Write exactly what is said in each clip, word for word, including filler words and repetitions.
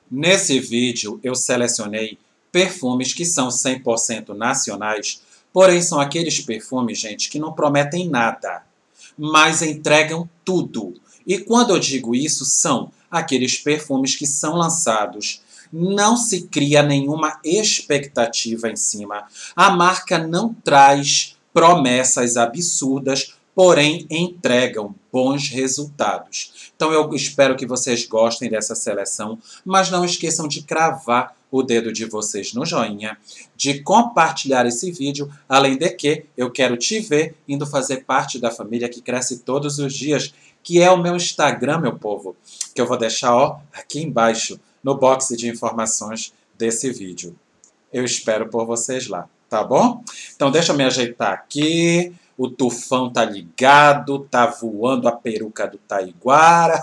Nesse vídeo eu selecionei perfumes que são cem por cento nacionais, porém são aqueles perfumes, gente, que não prometem nada, mas entregam tudo. E quando eu digo isso, são aqueles perfumes que são lançados, não se cria nenhuma expectativa em cima. A marca não traz promessas absurdas, porém entregam bons resultados. Então eu espero que vocês gostem dessa seleção, mas não esqueçam de cravar o dedo de vocês no joinha, de compartilhar esse vídeo, além de que eu quero te ver indo fazer parte da família que cresce todos os dias, que é o meu Instagram, meu povo, que eu vou deixar ó, aqui embaixo, no box de informações desse vídeo. Eu espero por vocês lá, tá bom? Então deixa eu me ajeitar aqui. O tufão tá ligado, tá voando a peruca do Taiguara.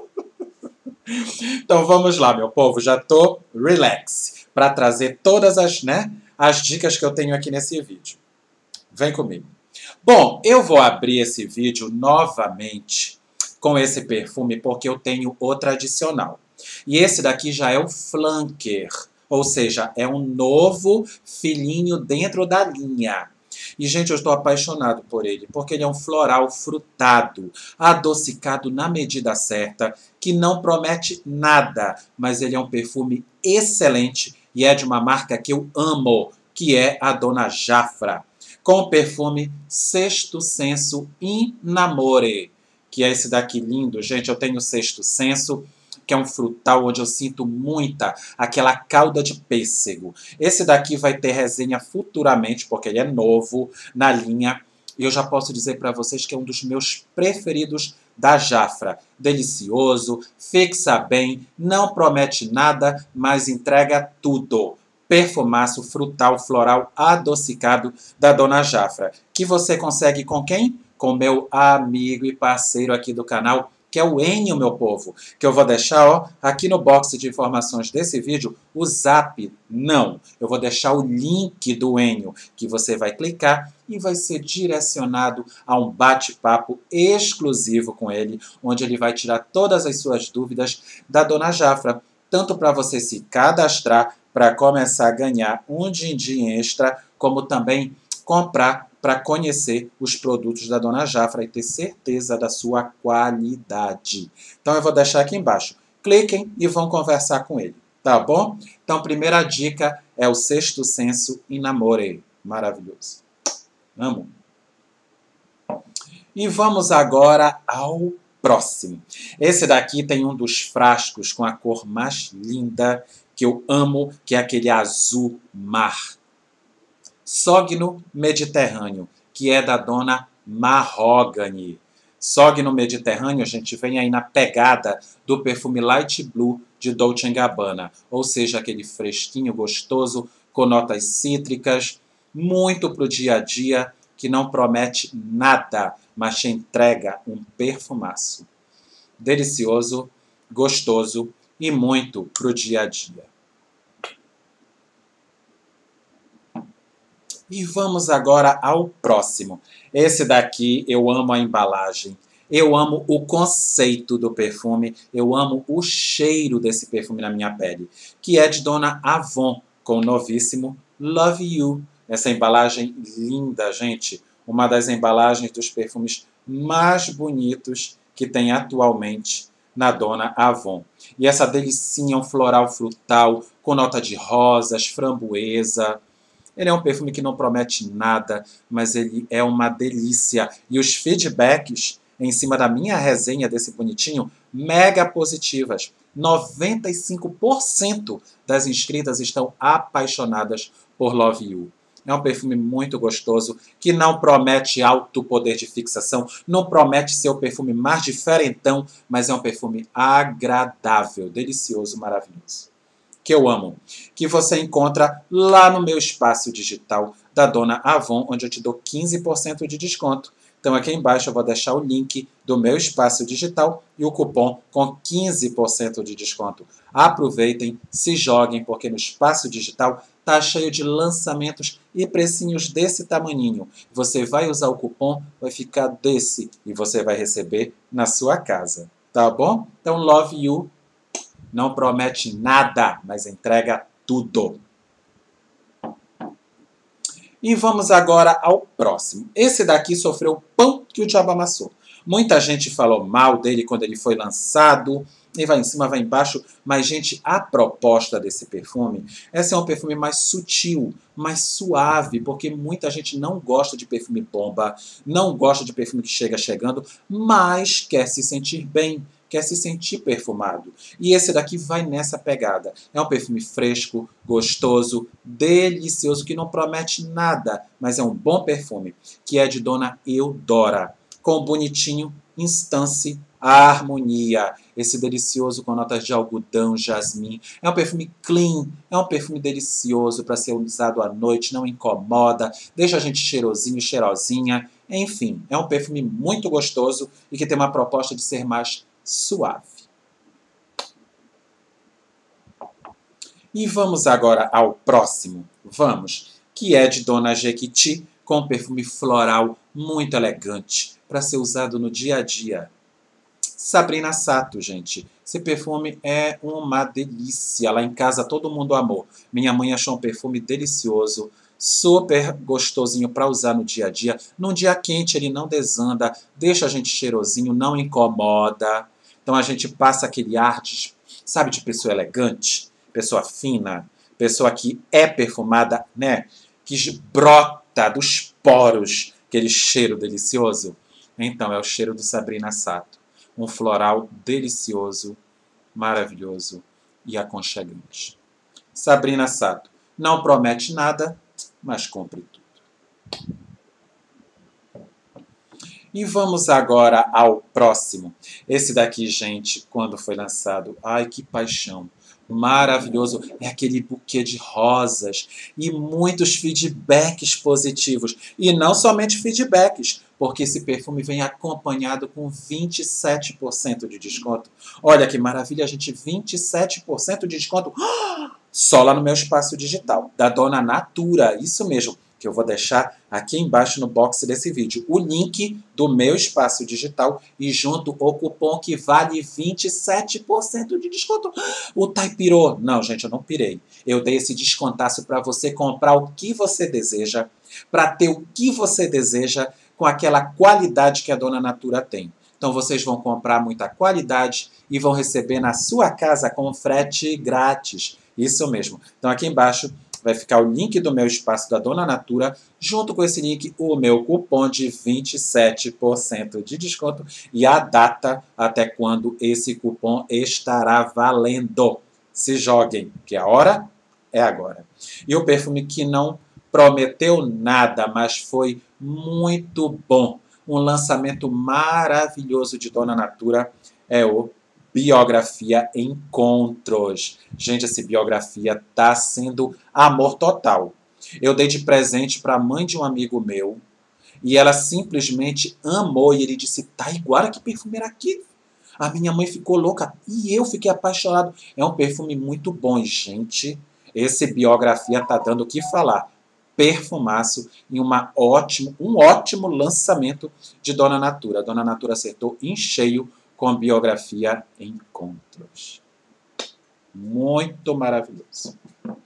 Então vamos lá, meu povo, já tô relax para trazer todas as, né, as dicas que eu tenho aqui nesse vídeo. Vem comigo. Bom, eu vou abrir esse vídeo novamente com esse perfume porque eu tenho o tradicional. E esse daqui já é o Flanker, ou seja, é um novo filhinho dentro da linha. E, gente, eu estou apaixonado por ele, porque ele é um floral frutado, adocicado na medida certa, que não promete nada, mas ele é um perfume excelente e é de uma marca que eu amo, que é a Dona Jafra, com o perfume Sexto Senso In Namore, que é esse daqui lindo. Gente, eu tenho o Sexto Senso, que é um frutal onde eu sinto muita aquela calda de pêssego. Esse daqui vai ter resenha futuramente, porque ele é novo na linha. E eu já posso dizer para vocês que é um dos meus preferidos da Jafra. Delicioso, fixa bem, não promete nada, mas entrega tudo. Perfumaço frutal, floral, adocicado da Dona Jafra. Que você consegue com quem? Com meu amigo e parceiro aqui do canal, que é o Enio, meu povo, que eu vou deixar ó, aqui no box de informações desse vídeo, o zap, não. Eu vou deixar o link do Enio, que você vai clicar e vai ser direcionado a um bate-papo exclusivo com ele, onde ele vai tirar todas as suas dúvidas da Dona Jafra, tanto para você se cadastrar, para começar a ganhar um din-din extra, como também comprar para conhecer os produtos da Dona Jafra e ter certeza da sua qualidade. Então eu vou deixar aqui embaixo. Cliquem e vão conversar com ele, tá bom? Então, primeira dica é o Sexto Senso In Namore. Maravilhoso. Amo. E vamos agora ao próximo. Esse daqui tem um dos frascos com a cor mais linda que eu amo, que é aquele azul mar. Sogno Mediterrâneo, que é da Dona Mahogany. Sogno Mediterrâneo, a gente vem aí na pegada do perfume Light Blue de Dolce and Gabbana, ou seja, aquele fresquinho gostoso, com notas cítricas, muito para o dia a dia, que não promete nada, mas te entrega um perfumaço. Delicioso, gostoso e muito para o dia a dia. E vamos agora ao próximo. Esse daqui eu amo a embalagem, eu amo o conceito do perfume, eu amo o cheiro desse perfume na minha pele, que é de Dona Avon, com o novíssimo Love You. Essa embalagem linda, gente, uma das embalagens dos perfumes mais bonitos que tem atualmente na Dona Avon. E essa delicinha, um floral frutal, com nota de rosas, framboesa. Ele é um perfume que não promete nada, mas ele é uma delícia. E os feedbacks em cima da minha resenha desse bonitinho, mega positivas. noventa e cinco por cento das inscritas estão apaixonadas por Love You. É um perfume muito gostoso, que não promete alto poder de fixação, não promete ser o perfume mais diferentão, mas é um perfume agradável, delicioso, maravilhoso. Que eu amo, que você encontra lá no meu espaço digital da Dona Avon, onde eu te dou quinze por cento de desconto. Então aqui embaixo eu vou deixar o link do meu espaço digital e o cupom com quinze por cento de desconto. Aproveitem, se joguem, porque no espaço digital tá cheio de lançamentos e precinhos desse tamaninho. Você vai usar o cupom, vai ficar desse e você vai receber na sua casa, tá bom? Então Love You, Não promete nada, mas entrega tudo. E vamos agora ao próximo. Esse daqui sofreu o pão que o diabo amassou. Muita gente falou mal dele quando ele foi lançado. E vai em cima, vai embaixo. Mas, gente, a proposta desse perfume é ser um perfume mais sutil, mais suave, porque muita gente não gosta de perfume bomba, não gosta de perfume que chega chegando, mas quer se sentir bem, quer se sentir perfumado. E esse daqui vai nessa pegada. É um perfume fresco, gostoso, delicioso, que não promete nada, mas é um bom perfume, que é de Dona Eudora, com bonitinho Instance Harmonia. Esse delicioso com notas de algodão, jasmim. É um perfume clean, é um perfume delicioso para ser usado à noite, não incomoda, deixa a gente cheirosinho, cheirosinha. Enfim, é um perfume muito gostoso e que tem uma proposta de ser mais suave. E vamos agora ao próximo, vamos, que é de Dona Jequiti, com um perfume floral muito elegante, para ser usado no dia a dia. Sabrina Sato, gente. Esse perfume é uma delícia. Lá em casa todo mundo amou. Minha mãe achou um perfume delicioso, super gostosinho para usar no dia a dia. Num dia quente ele não desanda, deixa a gente cheirosinho, não incomoda. Então a gente passa aquele ar de, sabe, de pessoa elegante, pessoa fina, pessoa que é perfumada, né? Que brota dos poros aquele cheiro delicioso. Então é o cheiro do Sabrina Sato. Um floral delicioso, maravilhoso e aconchegante. Sabrina Sato não promete nada, mas cumpre tudo. E vamos agora ao próximo. Esse daqui, gente, quando foi lançado, ai que paixão. Maravilhoso, é aquele buquê de rosas e muitos feedbacks positivos. E não somente feedbacks, porque esse perfume vem acompanhado com vinte e sete por cento de desconto. Olha que maravilha, gente, vinte e sete por cento de desconto só lá no meu espaço digital, da Dona Natura, isso mesmo, que eu vou deixar aqui embaixo no box desse vídeo, o link do meu espaço digital e junto o cupom que vale vinte e sete por cento de desconto. O Thay pirou. Não, gente, eu não pirei. Eu dei esse descontaço para você comprar o que você deseja, para ter o que você deseja com aquela qualidade que a Dona Natura tem. Então vocês vão comprar muita qualidade e vão receber na sua casa com frete grátis. Isso mesmo. Então aqui embaixo vai ficar o link do meu espaço da Dona Natura, junto com esse link, o meu cupom de vinte e sete por cento de desconto e a data até quando esse cupom estará valendo. Se joguem, que a hora é agora. E o perfume que não prometeu nada, mas foi muito bom. Um lançamento maravilhoso de Dona Natura é o Biografia Encontros. Gente, essa biografia tá sendo amor total. Eu dei de presente para a mãe de um amigo meu e ela simplesmente amou. E ele disse, tá igual, que perfume era aquilo? A minha mãe ficou louca e eu fiquei apaixonado. É um perfume muito bom. E, gente, esse Biografia tá dando o que falar. Perfumaço e uma ótimo, um ótimo lançamento de Dona Natura. A Dona Natura acertou em cheio com a Biografia Encontros. Muito maravilhoso.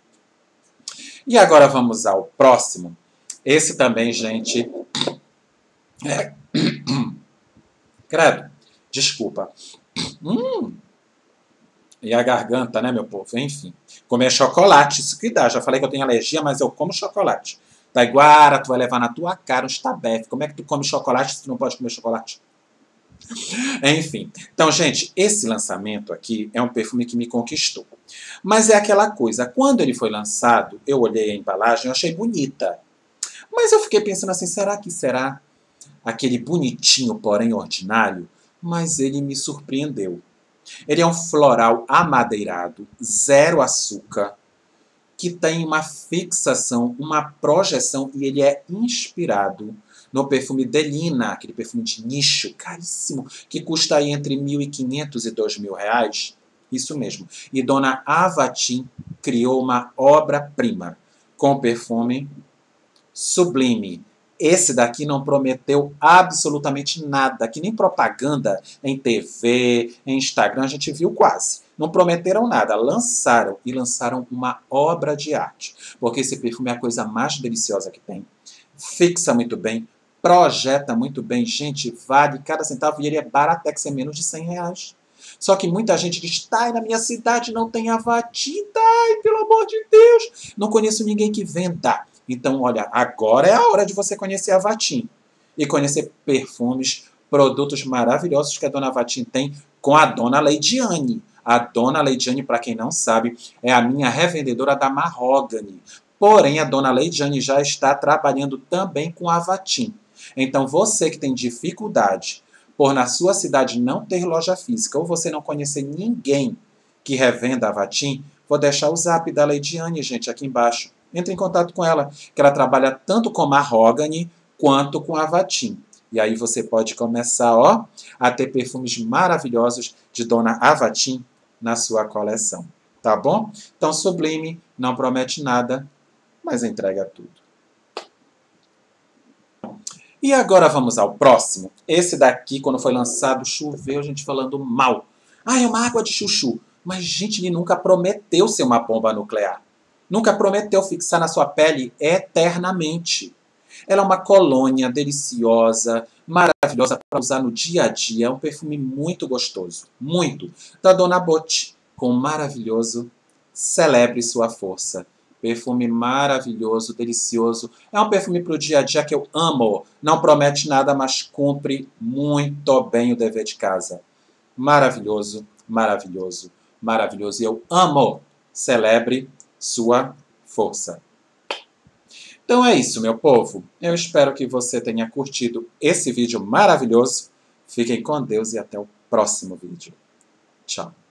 E agora vamos ao próximo. Esse também, gente... É... Credo, desculpa. Hum. E a garganta, né, meu povo? Enfim. Comer chocolate, isso que dá. Já falei que eu tenho alergia, mas eu como chocolate. Taiguara, tu vai levar na tua cara um estabefe. Como é que tu come chocolate se tu não pode comer chocolate? Enfim. Então, gente, esse lançamento aqui é um perfume que me conquistou. Mas é aquela coisa, quando ele foi lançado, eu olhei a embalagem, eu achei bonita. Mas eu fiquei pensando assim, será que será aquele bonitinho, porém ordinário? Mas ele me surpreendeu. Ele é um floral amadeirado, zero açúcar, que tem uma fixação, uma projeção, e ele é inspirado no perfume Delina, aquele perfume de nicho, caríssimo, que custa aí entre mil e quinhentos e dois mil reais. Isso mesmo. E Dona Avatim criou uma obra-prima com perfume sublime. Esse daqui não prometeu absolutamente nada, que nem propaganda em T V, em Instagram, a gente viu quase. Não prometeram nada, lançaram e lançaram uma obra de arte. Porque esse perfume é a coisa mais deliciosa que tem. Fixa muito bem, projeta muito bem. Gente, vale cada centavo e ele é baratex, é menos de cem reais. Só que muita gente diz, tá, na minha cidade não tem Avatim, ai, pelo amor de Deus. Não conheço ninguém que venda. Então, olha, agora é a hora de você conhecer a Avatim. E conhecer perfumes, produtos maravilhosos que a Dona Avatim tem com a Dona Leidiane. A Dona Leidiane, para quem não sabe, é a minha revendedora da Mahogany. Porém, a Dona Leidiane já está trabalhando também com a Avatim. Então, você que tem dificuldade por na sua cidade não ter loja física ou você não conhecer ninguém que revenda a Avatim, vou deixar o zap da Leidiane, gente, aqui embaixo. Entre em contato com ela, que ela trabalha tanto com Mahogany quanto com a Avatim. E aí você pode começar, ó, a ter perfumes maravilhosos de Dona Avatim na sua coleção. Tá bom? Então, Sublime não promete nada, mas entrega tudo. E agora vamos ao próximo. Esse daqui, quando foi lançado, choveu, gente falando mal. Ah, é uma água de chuchu. Mas, gente, ele nunca prometeu ser uma bomba nuclear. Nunca prometeu fixar na sua pele eternamente. Ela é uma colônia deliciosa, maravilhosa para usar no dia a dia. É um perfume muito gostoso. Muito. Da Dona Botti, com o maravilhoso Celebre Sua Força. Perfume maravilhoso, delicioso. É um perfume para o dia a dia que eu amo. Não promete nada, mas cumpre muito bem o dever de casa. Maravilhoso, maravilhoso, maravilhoso. E eu amo. Celebre Sua Força. Então é isso, meu povo. Eu espero que você tenha curtido esse vídeo maravilhoso. Fiquem com Deus e até o próximo vídeo. Tchau.